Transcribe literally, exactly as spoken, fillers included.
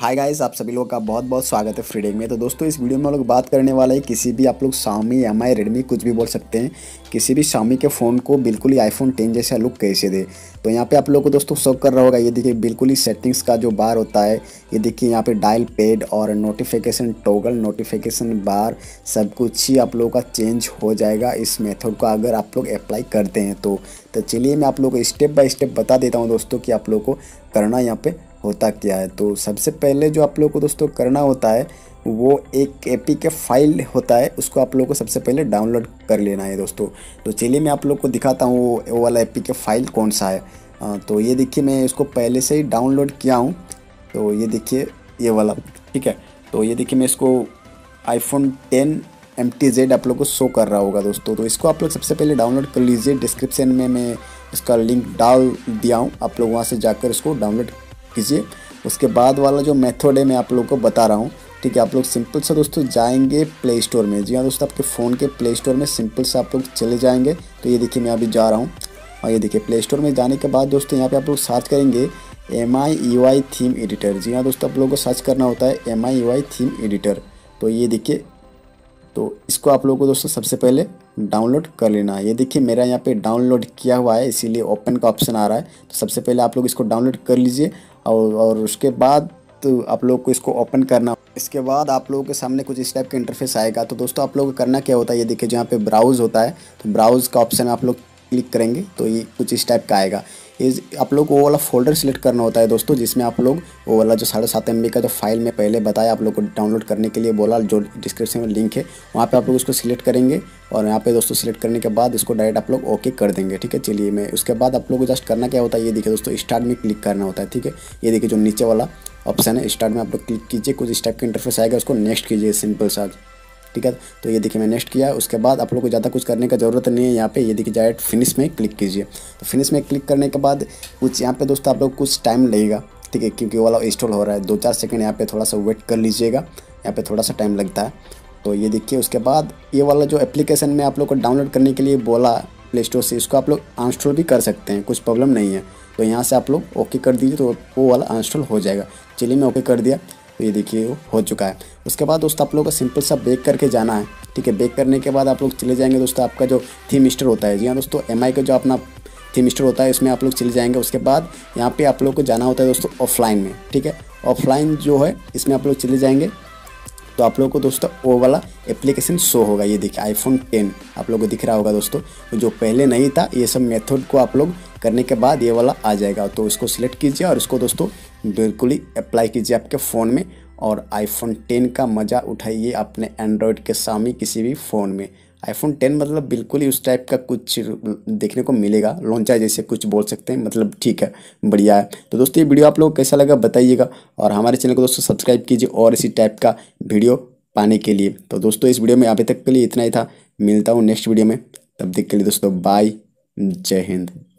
Hi guys, आप सभी लोगों का बहुत बहुत स्वागत है फ्रीडेक में। तो दोस्तों, इस वीडियो में हम लोग बात करने वाला है किसी भी आप लोग Xiaomi, एम आई, रेडमी कुछ भी बोल सकते हैं, किसी भी Xiaomi के फ़ोन को बिल्कुल ही आईफोन टेन जैसा लुक कैसे दे। तो यहाँ पे आप लोगों को दोस्तों शो कर रहा होगा, ये देखिए बिल्कुल ही सेटिंग्स का जो बार होता है, ये देखिए यहाँ पे डायल पैड और नोटिफिकेशन टॉगल, नोटिफिकेशन बार सब कुछ ही आप लोगों का चेंज हो जाएगा इस मेथड को अगर आप लोग अप्लाई करते हैं तो। तो चलिए मैं आप लोगों को स्टेप बाय स्टेप बता देता हूँ दोस्तों कि आप लोगों को करना यहाँ पे होता क्या है। तो सबसे पहले जो आप लोगों को दोस्तों करना होता है वो एक एपी के फाइल होता है, उसको आप लोगों को सबसे पहले डाउनलोड कर लेना है दोस्तों। तो चलिए मैं आप लोग को दिखाता हूँ वो वो वाला एपी के फाइल कौन सा है। आ, तो ये देखिए मैं इसको पहले से ही डाउनलोड किया हूँ। तो ये देखिए ये वाला, ठीक है। तो ये देखिए मैं इसको iPhone ten M T Z आप लोग को शो कर रहा होगा दोस्तों। तो इसको आप लोग सबसे पहले डाउनलोड कर लीजिए। डिस्क्रिप्शन में मैं इसका लिंक डाल दिया हूँ, आप लोग वहाँ से जाकर इसको डाउनलोड कीजिए। उसके बाद वाला जो मेथड है मैं आप लोगों को बता रहा हूँ, ठीक है। आप लोग सिंपल सा दोस्तों जाएंगे प्ले स्टोर में। जी हाँ दोस्तों, आपके फ़ोन के प्ले स्टोर में सिंपल सा आप लोग चले जाएंगे। तो ये देखिए मैं अभी जा रहा हूँ और ये देखिए प्ले स्टोर में जाने के बाद दोस्तों यहाँ पे आप लोग सर्च करेंगे M I U I theme editor. जी हाँ दोस्तों, आप लोगों को सर्च करना होता है M I U I theme editor. तो ये देखिए, तो इसको आप लोगों को दोस्तों सबसे पहले डाउनलोड कर लेना है। ये देखिए मेरा यहाँ पे डाउनलोड किया हुआ है, इसीलिए ओपन का ऑप्शन आ रहा है। तो सबसे पहले आप लोग इसको डाउनलोड कर लीजिए और और उसके बाद तो आप लोग को इसको ओपन करना। इसके बाद आप लोगों के सामने कुछ इस टाइप का इंटरफेस आएगा। तो दोस्तों आप लोगों को करना क्या होता है, ये देखिए जहाँ पे ब्राउज़ होता है, तो ब्राउज़ का ऑप्शन आप लोग क्लिक करेंगे तो ये कुछ इस टाइप का आएगा। इस आप लोग को वो वाला फोल्डर सिलेक्ट करना होता है दोस्तों, जिसमें आप लोग वो वाला जो साढ़े सात एम बी का जो फाइल में पहले बताया आप लोग को डाउनलोड करने के लिए बोला, जो डिस्क्रिप्शन में लिंक है वहाँ पे आप लोग उसको सिलेक्ट करेंगे। और यहाँ पे दोस्तों सिलेक्ट करने के बाद इसको डायरेक्ट आप लोग ओके कर देंगे, ठीक है। चलिए मैं उसके बाद आप लोग को जस्ट करना क्या होता है, ये देखिए दोस्तों स्टार्ट में क्लिक करना होता है, ठीक है। ये देखिए जो नीचे वाला ऑप्शन है स्टार्ट में आप लोग क्लिक कीजिए, कुछ इस टाइप का इंटरफेस आएगा, उसको नेक्स्ट कीजिए सिंपल सा, ठीक है। तो ये देखिए मैं नेक्स्ट किया। उसके बाद आप लोग को ज़्यादा कुछ करने का ज़रूरत नहीं है। यहाँ पे ये देखिए डायरेक्ट फिनिश में क्लिक कीजिए। तो फिनिश में क्लिक करने के बाद कुछ यहाँ पे दोस्तों आप लोग कुछ टाइम लगेगा, ठीक है, क्योंकि वो वाला इंस्टॉल हो रहा है। दो चार सेकंड यहाँ पे थोड़ा सा वेट कर लीजिएगा, यहाँ पे थोड़ा सा टाइम लगता है। तो ये देखिए उसके बाद ये वाला जो एप्लीकेशन में आप लोग को डाउनलोड करने के लिए बोला प्ले स्टोर से, इसको आप लोग अनइंस्टॉल भी कर सकते हैं, कुछ प्रॉब्लम नहीं है। तो यहाँ से आप लोग ओके कर दीजिए तो वो वाला अनइंस्टॉल हो जाएगा। चलिए मैं ओके कर दिया, तो ये देखिए वो हो चुका है। उसके बाद दोस्तों आप लोगों को सिंपल सा बेक करके जाना है, ठीक है। बेक करने के बाद आप लोग चले जाएंगे दोस्तों आपका जो थीम स्टोर होता है। जी हाँ दोस्तों, एम आई का जो अपना थीम स्टोर होता है इसमें आप लोग चले जाएंगे। उसके बाद यहाँ पे आप लोग को जाना होता है दोस्तों ऑफलाइन में, ठीक है। ऑफलाइन जो है इसमें आप लोग चले जाएंगे तो आप लोगों को दोस्तों वो वाला एप्लीकेशन शो होगा। ये देखिए आईफोन टेन आप लोगों को दिख रहा होगा दोस्तों, जो पहले नहीं था। ये सब मेथड को आप लोग करने के बाद ये वाला आ जाएगा। तो इसको सिलेक्ट कीजिए और इसको दोस्तों बिल्कुल ही अप्लाई कीजिए आपके फ़ोन में और आईफोन टेन का मज़ा उठाइए अपने एंड्रॉयड के सामने किसी भी फ़ोन में। आईफोन टेन मतलब बिल्कुल ही उस टाइप का कुछ देखने को मिलेगा, लॉन्चा जैसे कुछ बोल सकते हैं, मतलब ठीक है, बढ़िया है। तो दोस्तों ये वीडियो आप लोगों को कैसा लगा बताइएगा और हमारे चैनल को दोस्तों सब्सक्राइब कीजिए और इसी टाइप का वीडियो पाने के लिए। तो दोस्तों इस वीडियो में अभी तक के लिए इतना ही था, मिलता हूँ नेक्स्ट वीडियो में, तब तक के लिए दोस्तों बाय, जय हिंद।